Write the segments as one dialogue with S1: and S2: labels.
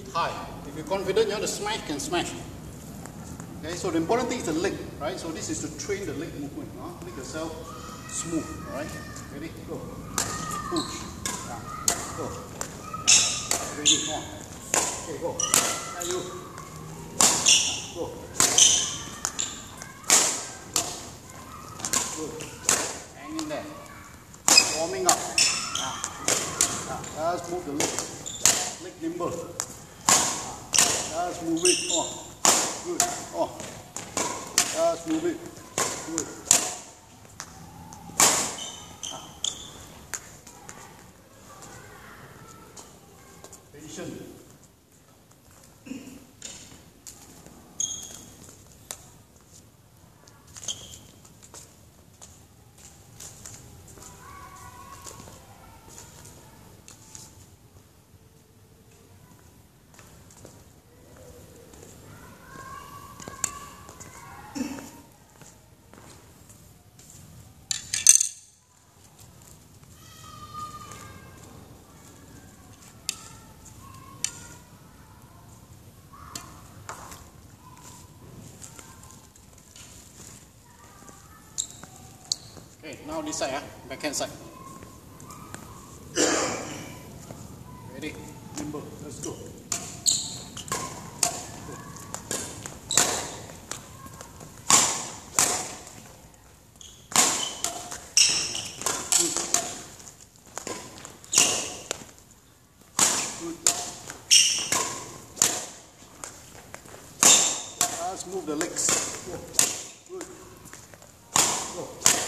S1: high. If you're confident you want to smash, can smash. Okay, so the important thing is the leg, right? So this is to train the leg movement. Make yourself smooth, alright? Ready? Go. Push. Go. Ready? Come on. Okay, go. Now you. Go. Good. Hang in there. Warming up. Just move the leg. Leg nimble. Just move it. Oh. Good. Oh. Just move it. Good. Patient. Okay, now this side, backhand side. Ready? Nimble, let's go. Good. Just move the legs. Go. Good. Go.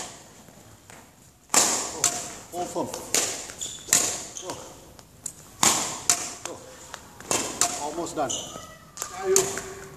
S1: Hold firm. Go. Go. Almost done. Now you.